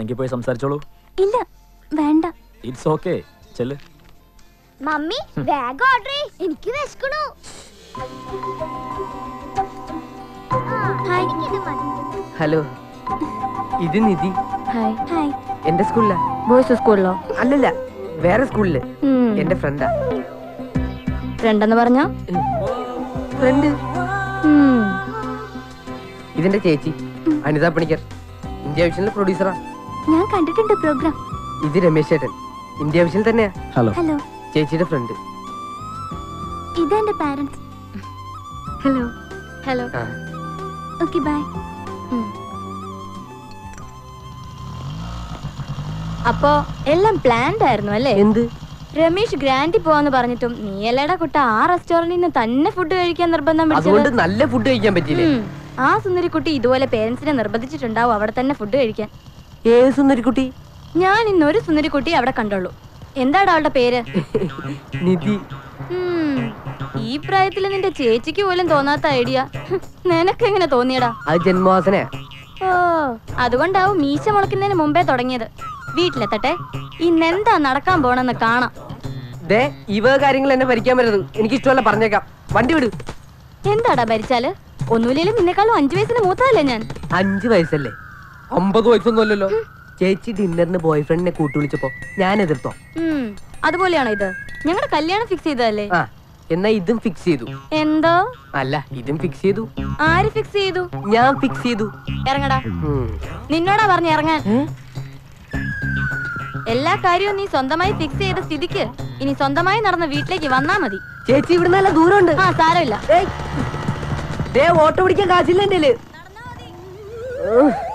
വേണമെങ്കിൽ പോയി സംസാരിച്ചോളൂ. ഇല്ല വേണ്ട. ഇറ്റ്സ് ഓക്കേ, ചെല്ല്. മമ്മി വേഗം ഓർഡർ ചെയ്യ്, എനിക്ക് വിശക്കണു. ഹലോ, ഇത് നിധി. ഹായ്. ഹായ്. എന്റെ സ്കൂളിലാ. ബോയ്സ് സ്കൂളിലോ? അല്ലല്ല, വേറെ സ്കൂളില്. എന്റെ ഫ്രണ്ടാ. ഫ്രണ്ട് എന്ന് പറഞ്ഞോ? ഫ്രണ്ട്. ഇതിന്റെ ചേച്ചി അനിത പണിക്കർ, ഇന്ത്യ വിഷനിലെ പ്രൊഡ്യൂസറാ. ഞാൻ കണ്ടിട്ടുണ്ട് പ്രോഗ്രാം. ഇത് രമേശ് ചേട്ടൻ, ഇന്ത്യ വിഷൻ തന്നെയാ. ഹലോ. ഹലോ. ചേച്ചിയുടെ ഫ്രണ്ട്. ഇതെന്റെ parents. Hello. Hello. Okay bye. അപ്പോ എല്ലാം പ്ലാൻഡ് ആയിരുന്നു അല്ലേ? എന്ത്? രമേശ് ഗ്രാൻഡി പോവാന്ന് പറഞ്ഞിട്ടും നീ അല്ലേടാ കുട്ട ആ റെസ്റ്റോറന്റിൽ നിന്ന് തന്നെ ഫുഡ് കഴിക്കാൻ നിർബന്ധം അതുകൊണ്ട് നല്ല ഫുഡ് കഴിക്കാൻ പറ്റില്ലേ? ആ സുന്ദരിക്കുട്ടി ഇതുപോലെ പേരൻസിനെ നിർബന്ധിച്ചിട്ടുണ്ടാവും അവിടെ തന്നെ ഫുഡ് കഴിക്കാൻ. ഏത് സുന്ദരിക്കുട്ടി? ഞാൻ ഇന്നൊരു സുന്ദരിക്കുട്ടി അവിടെ കണ്ടോളൂ. എന്താടാ അവളുടെ പേര്? നിധി. ഈ പ്രായത്തിൽ നിന്റെ ചേച്ചിക്ക് പോലും തോന്നാത്ത ഐഡിയ നിനക്കെങ്ങനെ തോന്നിയടാ? അത് ജന്മവാസനയാ. ഓ, അതുകൊണ്ടാവും മീശ മുളക്കുന്നതിന് മുമ്പേ തുടങ്ങിയത്. വീട്ടിലെത്തട്ടെ, ഇന്നെന്താ നടക്കാൻ പോണെന്ന് കാണാം. ഇവ കാര്യങ്ങൾ എന്നെ ഭരിക്കാൻ പറ്റരുത്, എനിക്ക് ഇഷ്ടമല്ല, പറഞ്ഞേക്കാം. വണ്ടി വിട്. എന്താടാ ഭരിച്ചാല്? ഒന്നുമില്ലേലും നിന്നെക്കാളും 5 വയസ്സിന് മൂത്തതല്ലേ ഞാൻ. 5 വയസ്സല്ലേ? 50 വയസ്സൊന്നും അല്ലല്ലോ. ചേച്ചി ഡിന്നറിന് ബോയ് ഫ്രണ്ടിനെ കൂട്ടുവിളിച്ചപ്പോ ഞാൻ എതിർത്തോ? അതുപോലെയാണോ ഇത്? ഞങ്ങളുടെ കല്യാണം ഫിക്സ് ചെയ്തതല്ലേ? എന്നാ ഇതും ഫിക്സ് ചെയ്തു. എന്തോ? അല്ല, ഇതും ഫിക്സ് ചെയ്തു. ആര് ഫിക്സ് ചെയ്തു? ഞാൻ ഫിക്സ് ചെയ്തു. ഇറങ്ങടാ. നിന്നോടാ പറഞ്ഞ ഇറങ്ങാൻ. എല്ലാ കാര്യവും നീ സ്വന്തമായി ഫിക്സ് ചെയ്ത സ്ഥിതിക്ക് ഇനി സ്വന്തമായി നടന്ന വീട്ടിലേക്ക് വന്നാ മതി. ചേച്ചി ഇവിടെ നല്ല ദൂരമുണ്ട്. സാരമില്ല. ഓട്ടോ പിടിക്കാൻ കാശില്ല എന്റെ.